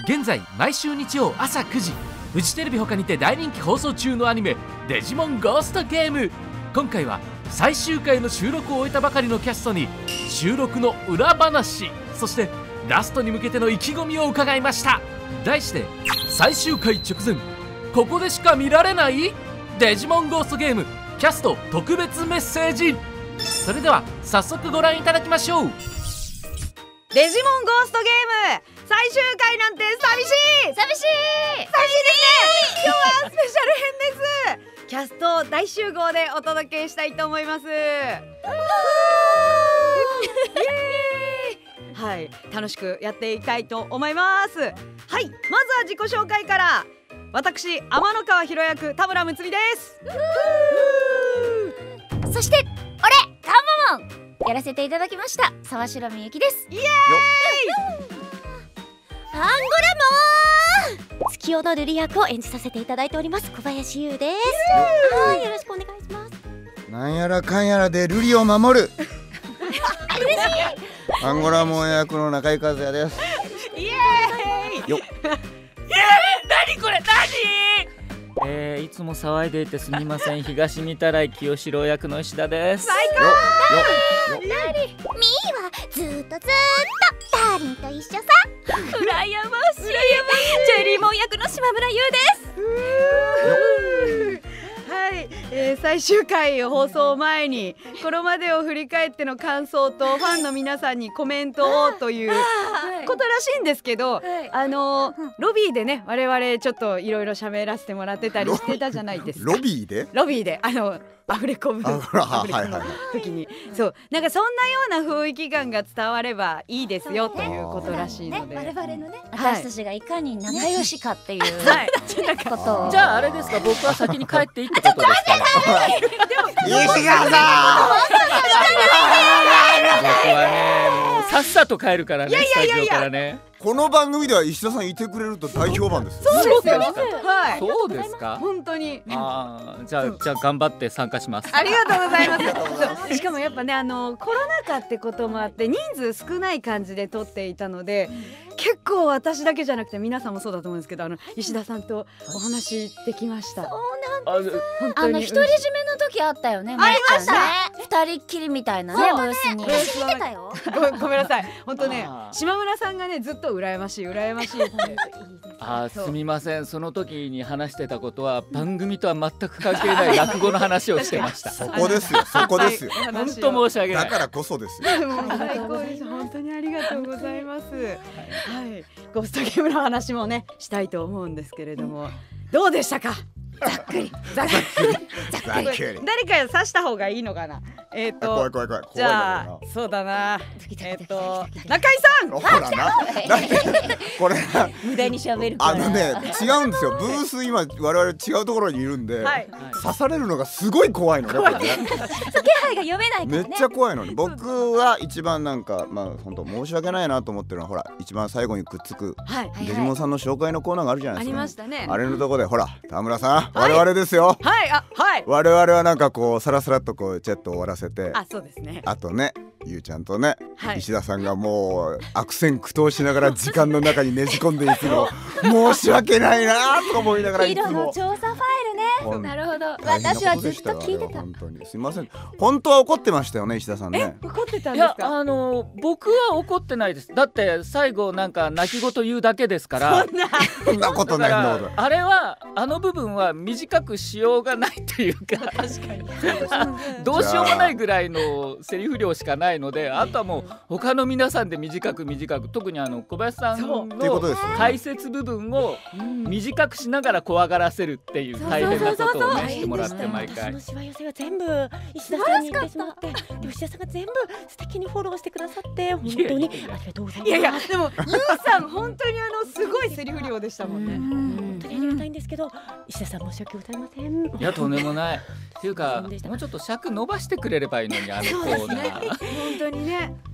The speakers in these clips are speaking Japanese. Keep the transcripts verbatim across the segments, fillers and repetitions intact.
現在毎週日曜朝くじ、フジテレビ他にて大人気放送中のアニメ「デジモンゴーストゲーム」。今回は最終回の収録を終えたばかりのキャストに収録の裏話、そしてラストに向けての意気込みを伺いました。題して最終回直前、ここでしか見られないデジモンゴーストゲームキャスト特別メッセージ。それでは早速ご覧いただきましょう。 デジモンゴーストゲーム最終回なんて寂しい寂しい寂しいですね。今日はスペシャル編です。キャスト大集合でお届けしたいと思います。はい、楽しくやっていきたいと思います。はい、まずは自己紹介から。私、天の川博役田村睦美です。 そして俺カモモンやらせていただきました沢城みゆきです。イエーイ。アンゴラモン月夜の瑠璃役を演じさせていただいております小林優です。はい、よろしくお願いします。 なんやらかんやらで瑠璃を守る嬉しいアンゴラモン役の中井和也です。 イエーイよっ。 えー、何これ何？ えー、いつも騒いでいてすみません東見たらい清志郎役の石田です。 最高。 みーはずーっとずーっとダーリンと一緒さ。うらやましい。ジェリーモン役の島村優です。 はい、えー、最終回放送前にこれまでを振り返っての感想とファンの皆さんにコメントをということらしいんですけど、あのロビーでね我々ちょっといろいろ喋らせてもらってたりしてたじゃないですか。 ロビーでロビーであのアフレコ部アフレコの時にそうなんかそんなような雰囲気感が伝わればいいですよということらしいので、 我々のね私たちがいかに仲良しかっていうことを。 じゃああれですか、僕は先に帰っていいってことですか？ 石川さ僕はねもうさっさと帰るからね、スタジオからね。 この番組では石田さんいてくれると大評判です。 そうですよ。 はい、そうですか。 本当に。 ああ、じゃあじゃあ頑張って参加します。 ありがとうございます。しかもやっぱねあのコロナ禍ってこともあって人数少ない感じで撮っていたので、結構私だけじゃなくて皆さんもそうだと思うんですけど、あの石田さんとお話できました。 そうなんです。あの独り占めの時あったよね。 ありました。 二人っきりみたいなねブースに。聞いてたよ。 ごめんなさい。本当ね島村さんがねずっと羨ましい羨ましいって。 あー、すみません、その時に話してたことは番組とは全く関係ない落語の話をしてました。 そこですよ、そこですよ。 本当申し訳ない。 だからこそですよ。 もう最高です。本当にありがとうございます。はい、ゴーストゲームの話もねしたいと思うんですけれども、どうでしたか？ざっくりざっくりざっくり。誰か刺した方がいいのかな。えっと怖い怖い怖い。 じゃあそうだな。えっと中井さん。 ほらな。だってこれ無駄に喋るから。 あのね違うんですよ。ブース今我々違うところにいるんで刺されるのがすごい怖いのね。これね。 気配が読めないからね。 めっちゃ怖いのに、僕は一番なんかまあ本当申し訳ないなと思ってるのは、ほら一番最後にくっつくデジモンさんの紹介のコーナーがあるじゃないですか。 ありましたね。 あれのとこでほら田村さん、我々ですよ。 はい、あ、はい。 我々はなんかこうさらさらっとこうチェット終わらせて、 あ、そうですね。 あとね、ゆうちゃんとね、 はい、 石田さんがもう悪戦苦闘しながら時間の中にねじ込んでいくの申し訳ないなと思いながらいつも。 ヒロの調査ファイルね。なるほど。私はずっと聞いてた。 本当にすみません。本当は怒ってましたよね、石田さんね。 怒ってたんいですか？ や、あの僕は怒ってないです。だって最後なんか泣き言言うだけですから。 そんなそんなことないんだから。 あれはあの部分は短くしようがないというか、確かにどうしようもないぐらいのセリフ量しかないので、あとはもう他の皆さんで短く短く、特にあの小林さんの解説部分を短くしながら怖がらせるっていう大変なことをねしてもらって、毎回そのしわ寄せが全部石田さんに言ってしまって、石田さんが全部素敵にフォローしてくださって本当にありがとうございます。 いやいやでもゆうさん本当にあのすごいセリフ量でしたもんね。 本当にありがたいんですけど、石田さん申し訳ございません。 いや、とんでもないっていうか、もうちょっと尺伸ばしてくれればいいのに、あのコーナー。 本当にね。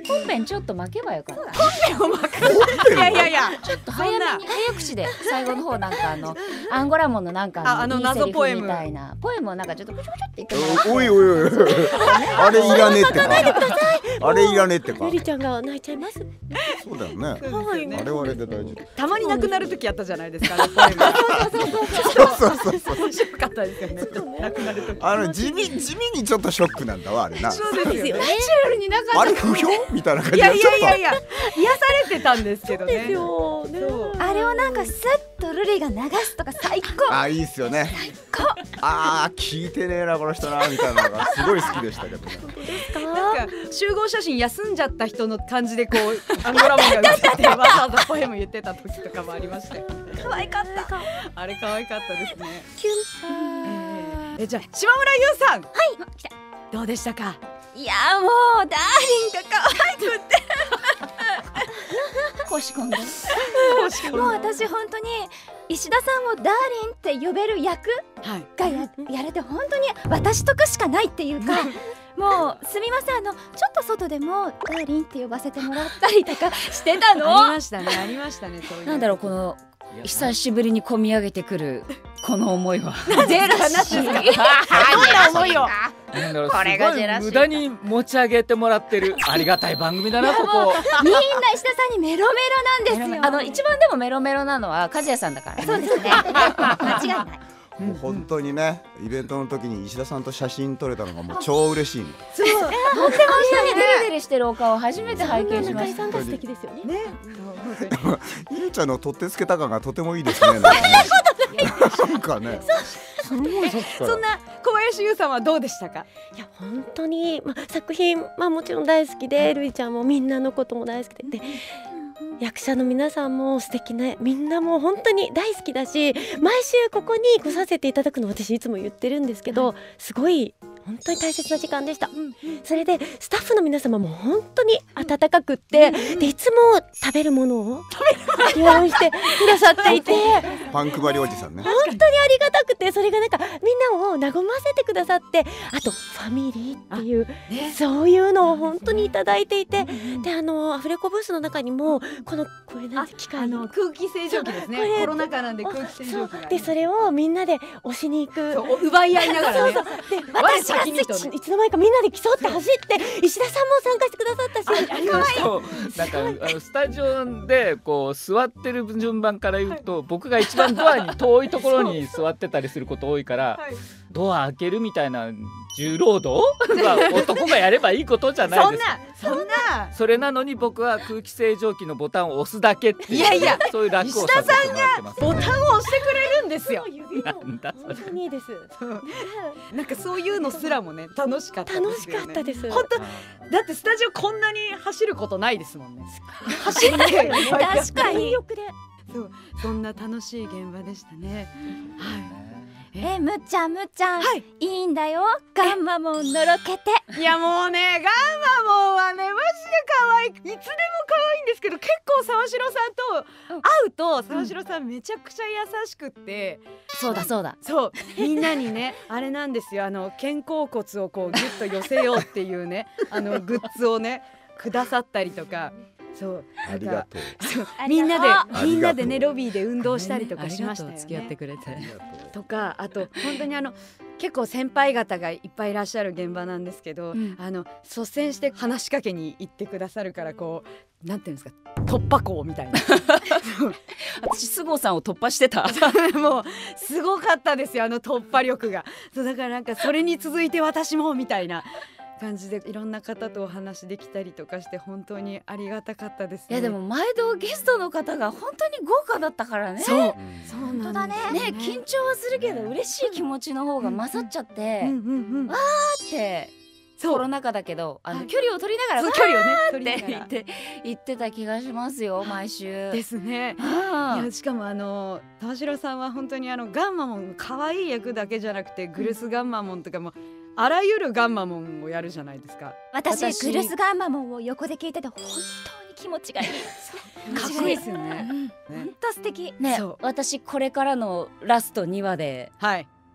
本編ちょっと巻けばよかった。 本編を巻く。いやいやいや、 ちょっと早めに早口で最後の方なんかあのアンゴラモンのなんかあの謎ポエムみたいなポエムをなんかちょっとプチュプチュって言って。 おいおいおい、あれいらねえってか。あれいらねえってか。 ゆりちゃんが泣いちゃいます。 そうだよね。あれはあれで大丈夫。 たまになくなる時あったじゃないですか。ポエム。 そうそうそうそう。 面白かったですよね。なくなる時。 あの地味地味にちょっとショックなんだわあれな。 そうですよ。ナチュラルになかった。 あれ不評みたいな感じいやいでちょっと。 やいやいや、癒されてたんですけどね。 ですよね。 あれをなんかスッとルリが流すとか最高。 あ、いいっすよね。ああ、聞いてねえなこの人なみたいなのがすごい好きでしたけどね。 なんか集合写真休んじゃった人の感じでこうアンゴラモンが映ってわざわざポエム言ってた時とかもありましたよ。 可愛かった。 あれ可愛かったですね。 キュン。 え、じゃあ島村優さん。 はい。来た。 どうでしたか。 いやもうダーリンが可愛くて。 腰込んで。 もう私本当に石田さんをダーリンって呼べる役が や,、はい、やれて本当に私とかしかないっていうかもうすみません、あのちょっと外でもダーリンって呼ばせてもらったりとかしてたの。 ありましたね、ありましたね。そういうなんだろう、この久しぶりに込み上げてくるこの思いは。 ゼラシー。どんな思いを。 なんだろう、これがジェラシー。無駄に持ち上げてもらってるありがたい番組だなここ。 みんな石田さんにメロメロなんですよ。 あの一番でもメロメロなのは和也さんだから。 そうですね。間違いない。 もう本当にね、イベントの時に石田さんと写真撮れたのがもう超嬉しい。 そう、とっても下にデリデリしてるお顔初めて拝見しました。 素敵ですよね。 ね。 ゆりちゃんの取ってつけた感がとてもいいですね。なんかね。すごいさっきから。 そんな小林優さんはどうでしたか。 いや本当に、まあ、作品、まあ、もちろん大好きで、るいちゃんもみんなのことも大好きで。で役者の皆さんも素敵な、みんなも本当に大好きだし、毎週ここに来させていただくの私いつも言ってるんですけど、すごい本当に大切な時間でした。それでスタッフの皆様も本当に温かくって、でいつも食べるものを用意してくださっていて、 パン配りおじさんね。 本当にありがたくて、それがなんかみんなを和ませてくださって、あとファミリーっていう、ね、そういうのを本当にいただいていて、であのアフレコブースの中にもこのこれなんて機械の空気清浄機ですね。コロナ禍なんで空気清浄機がで、それをみんなで押しに行く、 奪い合いながらね。 そうそうで私がいつの間にかみんなで競って走って石田さんも参加してくださったし、 ありました。なんかあのスタジオでこう座ってる順番から言うと、僕が一番ドアに遠いところに座ってたりすること多いから、ドア開けるみたいな重労働は男がやればいいことじゃないですか。 そんなそんなそれなのに僕は空気清浄機のボタンを押すだけっていう、 いやいや、 そういう楽をさせてもらってます。 ボタンを押してくれるんですよ。 なんだそれ。 本当にいいです。 なんかそういうのすらもね、楽しかったですよね。 楽しかったです。 本当だってスタジオこんなに走ることないですもんね。走ってる。 確かに。 そう、そんな楽しい現場でしたね。はい。 え、むっちゃんむっちゃん、 はい、 いいんだよ、ガンマモンのろけて。 いやもうね、ガンマモンはねマジで可愛い、いつでも可愛いんですけど、結構沢城さんと会うと沢城さんめちゃくちゃ優しくって、 そうだそうだ、 そうみんなにねあれなんですよ、あの肩甲骨をこうギュッと寄せようっていうねあのグッズをねくださったりとか。そうありがとう。 みんなでみんなでねロビーで運動したりとかしましたよね。 付き合ってくれてとか、あと本当にあの結構先輩方がいっぱいいらっしゃる現場なんですけど、うん、あの率先して話しかけに行ってくださるから、こうなんていうんですか、突破口みたいな私菅生さんを突破してたもうすごかったですよ、あの突破力が。そうだからなんかそれに続いて私もみたいな感じでいろんな方とお話できたりとかして本当にありがたかったですね。 いやでも毎度ゲストの方が本当に豪華だったからね。 そう、うん、そうなんですね。ね、緊張はするけど嬉しい気持ちの方が勝っちゃって、わーってコロナ禍だけどあの距離を取りながら距離をね取りながらって言ってた気がしますよ、毎週。 ですね。いやしかもあの田代さんは本当にあのガンマモン可愛い役だけじゃなくて、グルスガンマモンとかもあらゆるガンマモンをやるじゃないですか。 私、私グルスガンマモンを横で聞いてて本当に気持ちがいい。 かっこいいですよね。 本当素敵ね。私これからのラストにわで、 はい、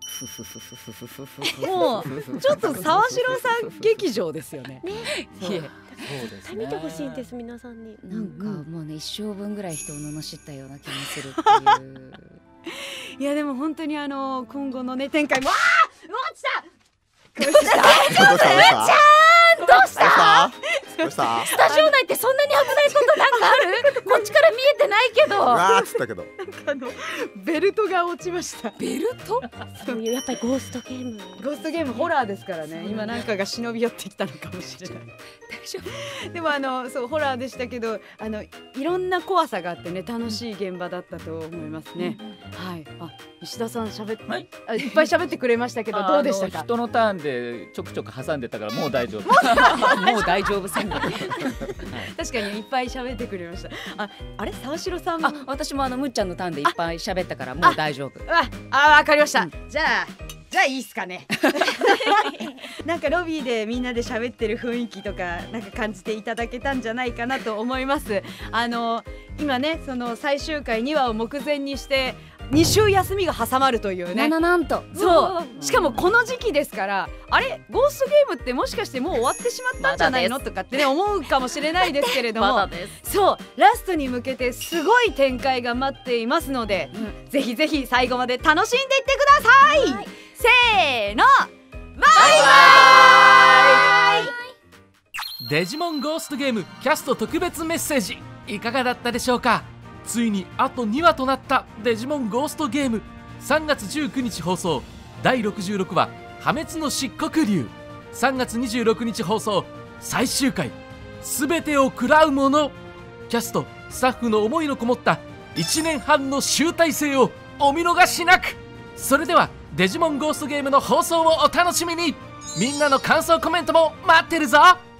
もうちょっと沢城さん劇場ですよね。ね、 そうですね。見てほしいんです皆さんに。 なんかもうね一生分ぐらい人を罵ったような気もするっていう。 いやでも本当にあの今後のね展開も、あー落ちた。 どうした？どうした？ どうしたどうした？ スタジオ内ってそんなに危ないことなんかある？こっちから見えてないけど。 わーっつったけど。 あのベルトが落ちました。 ベルト？ そういうやっぱりゴーストゲーム。 ゴーストゲームホラーですからね。今なんかが忍び寄ってきたのかもしれない。大丈夫。でもあのそうホラーでしたけど、あのいろんな怖さがあってね楽しい現場だったと思いますね。はい。あ、石田さん喋って、はい、あいっぱい喋ってくれましたけどどうでしたか？ 人のターンでちょくちょく挟んでたからもう大丈夫。 もう大丈夫宣言。確かにいっぱい喋ってくれました。あ、あれ沢城さんも。 あ、私もあのむっちゃんのターンでいっぱい喋ったからもう大丈夫。 あ、あ、わかりました。うん、じゃあじゃあいいっすかね。なんかロビーでみんなで喋ってる雰囲気とかなんか感じていただけたんじゃないかなと思います。あの今ねその最終回にわを目前にしてに週休みが挟まるというね。 ななんとそうしかもこの時期ですから、あれゴーストゲームってもしかしてもう終わってしまったんじゃないのとかってね思うかもしれないですけれども、ま、そうラストに向けてすごい展開が待っていますので、うん、ぜひぜひ最後まで楽しんでいってください。はい、せーの、バイバイ。 デジモンゴーストゲームキャスト特別メッセージいかがだったでしょうか。ついにあとにわとなったデジモンゴーストゲーム、さんがつじゅうくにち放送だいろくじゅうろくわ破滅の漆黒竜、さんがつにじゅうろくにち放送最終回すべてを食らうもの。キャストスタッフの思いのこもったいちねんはんの集大成をお見逃しなく。それではデジモンゴーストゲームの放送をお楽しみに。みんなの感想コメントも待ってるぞ。